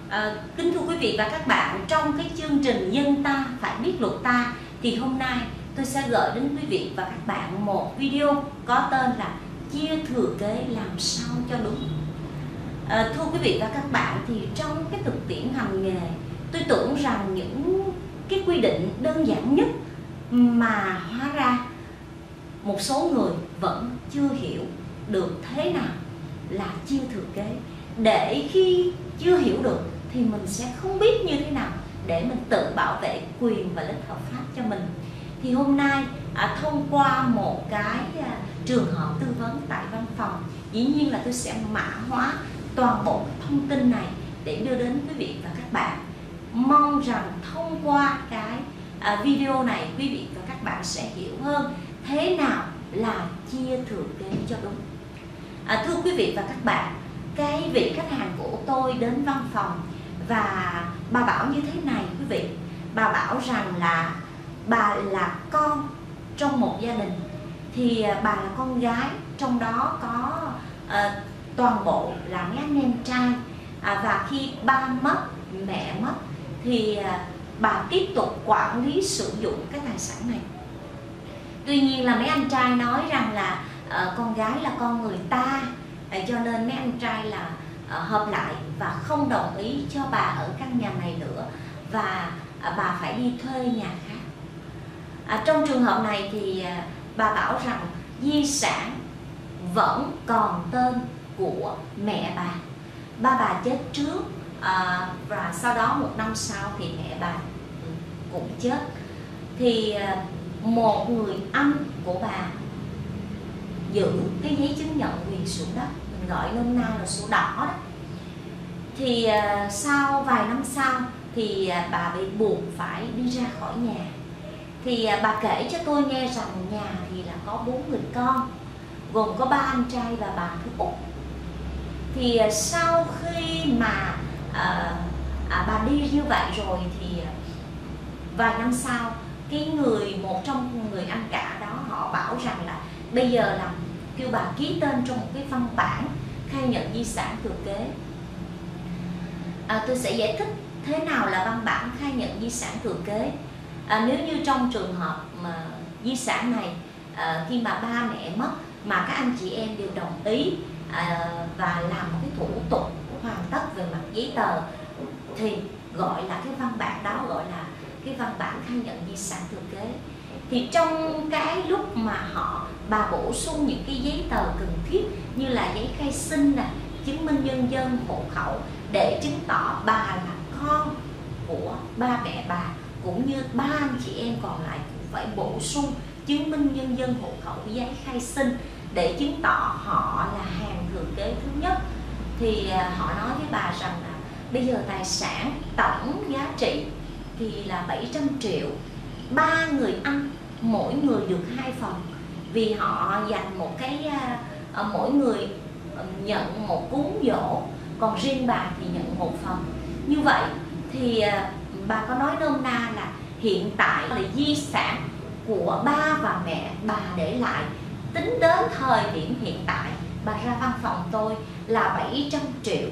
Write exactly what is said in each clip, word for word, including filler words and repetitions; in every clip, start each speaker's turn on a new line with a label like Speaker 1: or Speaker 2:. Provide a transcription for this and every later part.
Speaker 1: À, kính thưa quý vị và các bạn, trong cái chương trình Dân ta phải biết luật ta thì hôm nay tôi sẽ gửi đến quý vị và các bạn một video có tên là chia thừa kế làm sao cho đúng. À, thưa quý vị và các bạn, thì trong cái thực tiễn hành nghề, tôi tưởng rằng những cái quy định đơn giản nhất mà hóa ra một số người vẫn chưa hiểu được thế nào là chia thừa kế. Để khi chưa hiểu được thì mình sẽ không biết như thế nào để mình tự bảo vệ quyền và lợi ích hợp pháp cho mình. Thì hôm nay à, thông qua một cái à, trường hợp tư vấn tại văn phòng, dĩ nhiên là tôi sẽ mã hóa toàn bộ thông tin này để đưa đến quý vị và các bạn. Mong rằng thông qua cái à, video này, quý vị và các bạn sẽ hiểu hơn thế nào là chia thừa kế cho đúng. À, thưa quý vị và các bạn, cái vị khách hàng của tôi đến văn phòng và bà bảo như thế này quý vị. Bà bảo rằng là bà là con trong một gia đình, thì bà là con gái, trong đó có uh, toàn bộ là mấy anh em trai. À, và khi ba mất, mẹ mất thì uh, bà tiếp tục quản lý sử dụng cái tài sản này. Tuy nhiên là mấy anh trai nói rằng là uh, con gái là con người ta, uh, cho nên mấy anh trai là uh, hợp lại và không đồng ý cho bà ở căn nhà này nữa, và uh, bà phải đi thuê nhà khác. À, trong trường hợp này thì uh, bà bảo rằng di sản vẫn còn tên của mẹ bà. Ba bà chết trước, à, và sau đó một năm sau thì mẹ bà cũng chết. Thì à, một người anh của bà giữ cái giấy chứng nhận quyền sử dụng đất, mình gọi nôm na là sổ đỏ đó. Thì à, sau vài năm sau thì à, bà bị buộc phải đi ra khỏi nhà. Thì à, bà kể cho tôi nghe rằng nhà thì là có bốn người con, gồm có ba anh trai và bà thứ út. Thì à, sau khi mà à, à, bà đi như vậy rồi thì à, vài năm sau, cái người một trong người anh cả đó họ bảo rằng là bây giờ là kêu bà ký tên trong một cái văn bản khai nhận di sản thừa kế. À, tôi sẽ giải thích thế nào là văn bản khai nhận di sản thừa kế. À, nếu như trong trường hợp mà di sản này à, khi mà ba mẹ mất mà các anh chị em đều đồng ý à, và làm một cái thủ tục hoàn tất về mặt giấy tờ thì gọi là cái văn bản đó gọi là cái văn bản khai nhận di sản thừa kế. Thì trong cái lúc mà họ bà bổ sung những cái giấy tờ cần thiết như là giấy khai sinh nè, chứng minh nhân dân, hộ khẩu để chứng tỏ bà là con của ba mẹ bà, cũng như ba anh chị em còn lại cũng phải bổ sung chứng minh nhân dân, hộ khẩu, giấy khai sinh để chứng tỏ họ là hàng thừa kế thứ nhất. Thì họ nói với bà rằng là bây giờ tài sản tổng giá trị thì là bảy trăm triệu, ba người anh mỗi người được hai phần, vì họ dành một cái uh, mỗi người nhận một cúng giỗ, còn riêng bà thì nhận một phần. Như vậy thì uh, bà có nói nôm na là hiện tại là di sản của ba và mẹ bà để lại tính đến thời điểm hiện tại bà ra văn phòng tôi là bảy trăm triệu.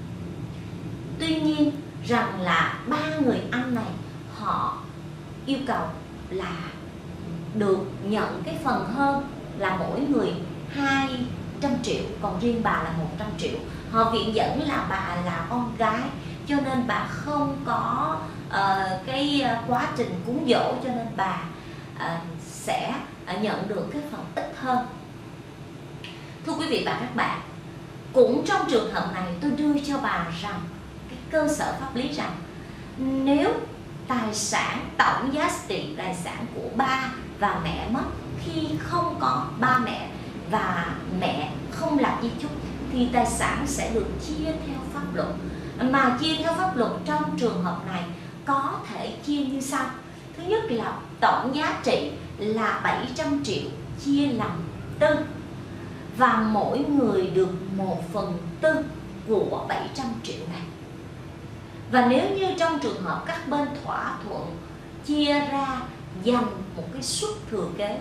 Speaker 1: Tuy nhiên rằng là ba người anh này họ yêu cầu là được nhận cái phần hơn là mỗi người hai trăm triệu, còn riêng bà là một trăm triệu. Họ viện dẫn là bà là con gái cho nên bà không có uh, cái quá trình cúng dỗ, cho nên bà uh, sẽ uh, nhận được cái phần ít hơn. Thưa quý vị và các bạn, cũng trong trường hợp này tôi đưa cho bà rằng cái cơ sở pháp lý rằng nếu tài sản tổng giá trị tài sản của ba và mẹ mất khi không có ba mẹ và mẹ không lập di chúc thì tài sản sẽ được chia theo pháp luật. Mà chia theo pháp luật trong trường hợp này có thể chia như sau. Thứ nhất là tổng giá trị là bảy trăm triệu chia làm tư, và mỗi người được một phần tư của bảy trăm triệu này. Và nếu như trong trường hợp các bên thỏa thuận chia ra dành một cái suất thừa kế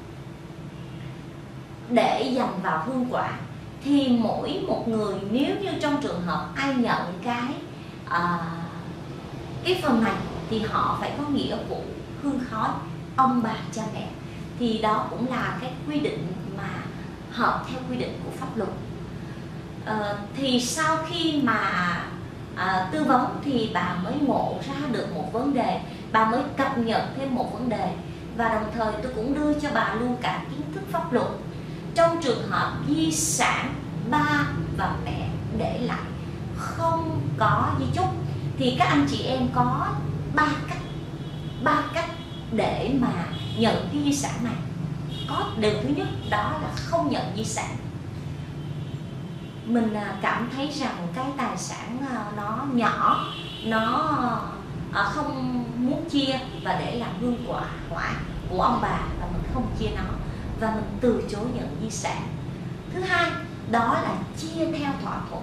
Speaker 1: để dành vào hương quả, thì mỗi một người, nếu như trong trường hợp ai nhận cái à, cái phần này thì họ phải có nghĩa vụ hương khói ông bà cha mẹ, thì đó cũng là cái quy định mà hợp theo quy định của pháp luật. À, thì sau khi mà à, tư vấn thì bà mới ngộ ra được một vấn đề, bà mới cập nhật thêm một vấn đề, và đồng thời tôi cũng đưa cho bà luôn cả kiến thức pháp luật. Trong trường hợp di sản ba và mẹ để lại không có di chúc thì các anh chị em có ba cách ba cách để mà nhận cái di sản này. Có điều thứ nhất đó là không nhận di sản. Mình cảm thấy rằng cái tài sản nó nhỏ, nó không muốn chia và để làm hương quả hỏa của ông bà, và mình không chia nó và mình từ chối nhận di sản. Thứ hai đó là chia theo thỏa thuận.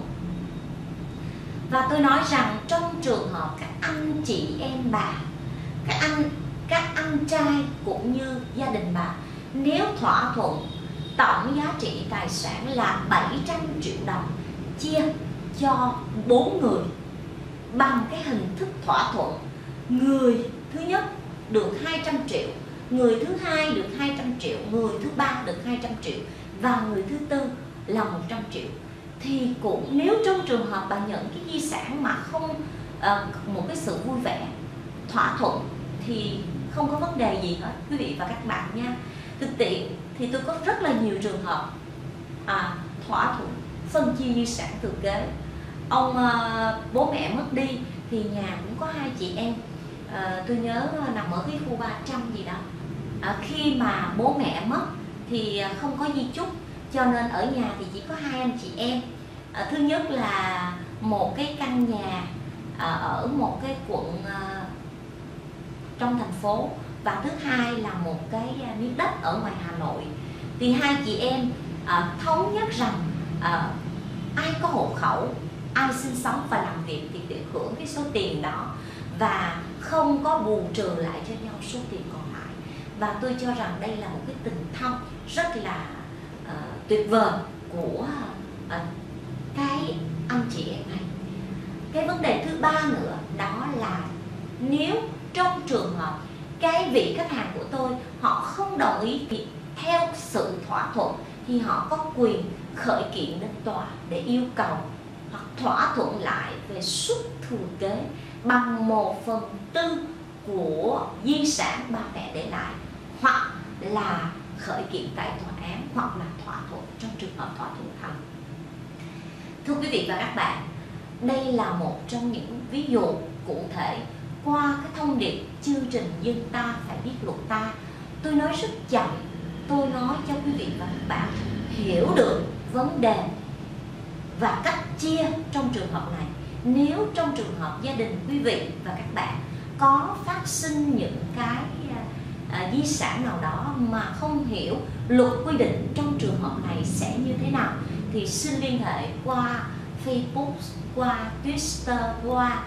Speaker 1: Và tôi nói rằng trong trường hợp các anh chị em bà, các anh các anh trai cũng như gia đình bà, nếu thỏa thuận tổng giá trị tài sản là bảy trăm triệu đồng chia cho bốn người bằng cái hình thức thỏa thuận, người thứ nhất được hai trăm triệu, người thứ hai được hai trăm triệu, người thứ ba được hai trăm triệu và người thứ tư là một trăm triệu, thì cũng nếu trong trường hợp bà nhận cái di sản mà không uh, một cái sự vui vẻ thỏa thuận thì không có vấn đề gì hết quý vị và các bạn nha. Thực tiễn thì tôi có rất là nhiều trường hợp à, thỏa thuận phân chia di sản thừa kế. Ông uh, bố mẹ mất đi thì nhà cũng có hai chị em, uh, tôi nhớ nằm ở cái khu ba trăm gì đó. À, khi mà bố mẹ mất thì không có di chúc, cho nên ở nhà thì chỉ có hai anh chị em. À, thứ nhất là một cái căn nhà à, ở một cái quận à, trong thành phố, và thứ hai là một cái miếng đất ở ngoài Hà Nội. Thì hai chị em à, thống nhất rằng à, ai có hộ khẩu, ai sinh sống và làm việc thì được hưởng cái số tiền đó và không có bù trừ lại cho nhau số tiền còn lại. Và tôi cho rằng đây là một cái tình thân rất là uh, tuyệt vời của uh, cái anh chị em này. Cái vấn đề thứ ba nữa đó là nếu trong trường hợp cái vị khách hàng của tôi họ không đồng ý thì theo sự thỏa thuận thì họ có quyền khởi kiện đến tòa để yêu cầu hoặc thỏa thuận lại về suất thừa kế bằng một phần tư của di sản ba mẹ để lại, hoặc là khởi kiện tại tòa án, hoặc là thỏa thuận trong trường hợp thỏa thuận thành. Thưa quý vị và các bạn, đây là một trong những ví dụ cụ thể qua cái thông điệp chương trình Dân Ta Phải Biết Luật Ta. Tôi nói rất chậm, tôi nói cho quý vị và các bạn hiểu được vấn đề và cách chia trong trường hợp này. Nếu trong trường hợp gia đình quý vị và các bạn có phát sinh những cái à, di sản nào đó mà không hiểu luật quy định trong trường hợp này sẽ như thế nào, thì xin liên hệ qua Facebook, qua Twitter, qua.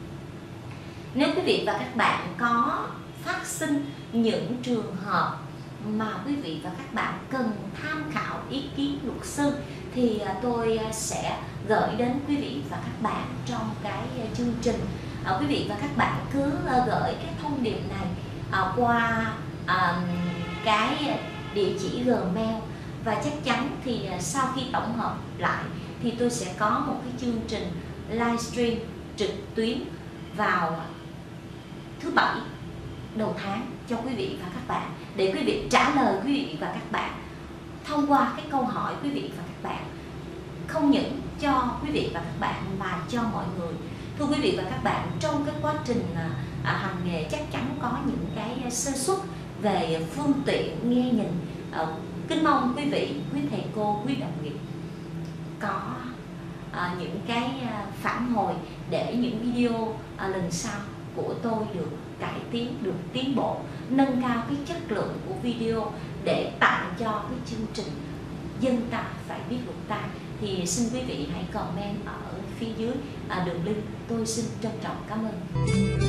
Speaker 1: Nếu quý vị và các bạn có phát sinh những trường hợp mà quý vị và các bạn cần tham khảo ý kiến luật sư thì tôi sẽ gửi đến quý vị và các bạn trong cái chương trình. À, quý vị và các bạn cứ gửi cái thông điệp này à, qua à, cái địa chỉ Gmail, và chắc chắn thì sau khi tổng hợp lại thì tôi sẽ có một cái chương trình livestream trực tuyến vào thứ bảy đầu tháng cho quý vị và các bạn, để quý vị trả lời quý vị và các bạn thông qua cái câu hỏi quý vị và các bạn, không những cho quý vị và các bạn mà cho mọi người. Thưa quý vị và các bạn, trong cái quá trình à, hành nghề chắc chắn có những cái sơ suất về phương tiện nghe nhìn. À, kính mong quý vị, quý thầy cô, quý đồng nghiệp có à, những cái phản hồi để những video à, lần sau của tôi được cải tiến, được tiến bộ, nâng cao cái chất lượng của video để tặng cho cái chương trình Dân Ta Phải Biết Luật Ta. Thì xin quý vị hãy comment ở phía dưới à, đường link. Tôi xin trân trọng cảm ơn.